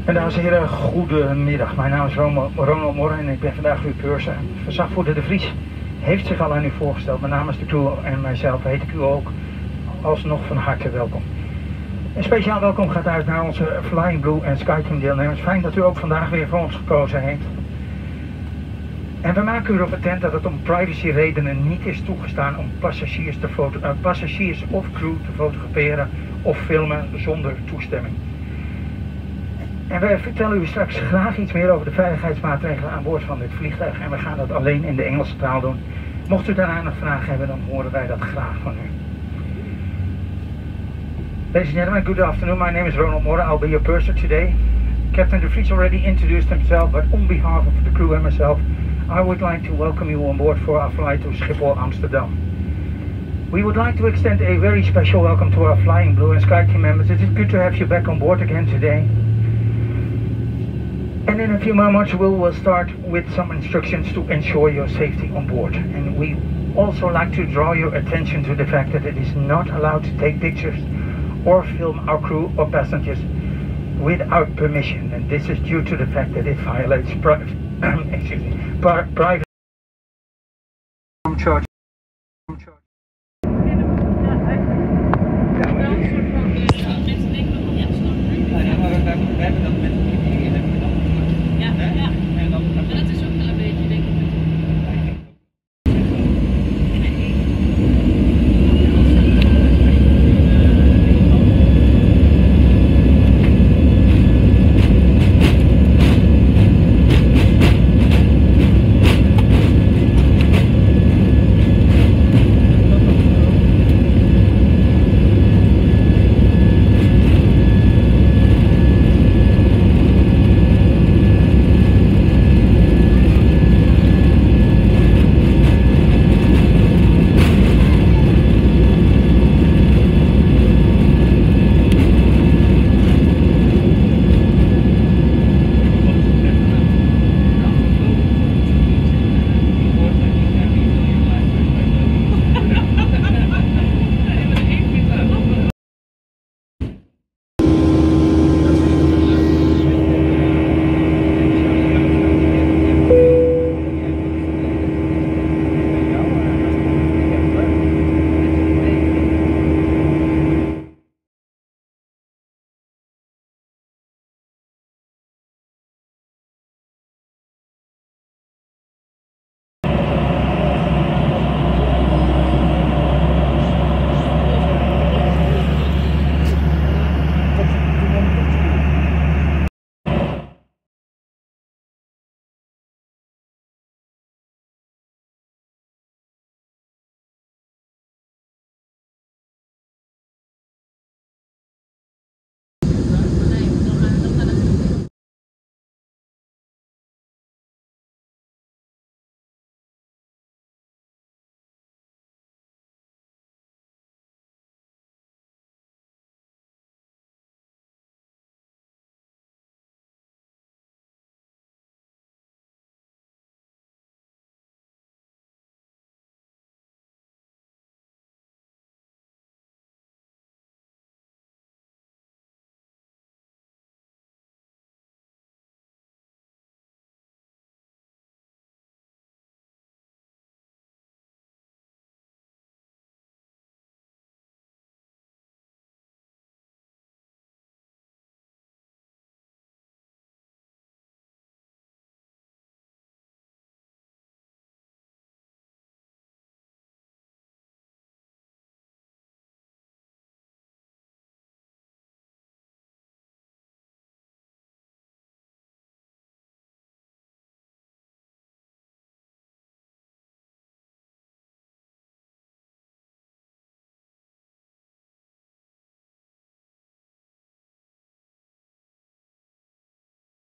En dames en heren, goedemiddag. Mijn naam is Ronald Morren en ik ben vandaag uw purser. Verzagvoerder De Vries heeft zich al aan u voorgesteld. Mijn naam is de crew en mijzelf heet ik u ook alsnog van harte welkom. Een speciaal welkom gaat uit naar onze Flying Blue en SkyTeam deelnemers. Fijn dat u ook vandaag weer voor ons gekozen heeft. En we maken u erop attent dat het om privacyredenen niet is toegestaan om passagiers of crew te fotograferen of filmen zonder toestemming. En wij vertellen u straks graag iets meer over de veiligheidsmaatregelen aan boord van dit vliegtuig. En we gaan dat alleen in de Engelse taal doen. Mocht u daarna nog vragen hebben, dan horen wij dat graag van u. Ladies and gentlemen, good afternoon. My name is Ronald Morren. I'll be your purser today. Captain De Vries already introduced himself, but on behalf of the crew and myself, I would like to welcome you on board for our flight to Schiphol, Amsterdam. We would like to extend a very special welcome to our Flying Blue and SkyTeam members. It is good to have you back on board again today. And in a few moments we will start with some instructions to ensure your safety on board. And we also like to draw your attention to the fact that it is not allowed to take pictures or film our crew or passengers without permission. And this is due to the fact that it violates private charge. We hebben dat met de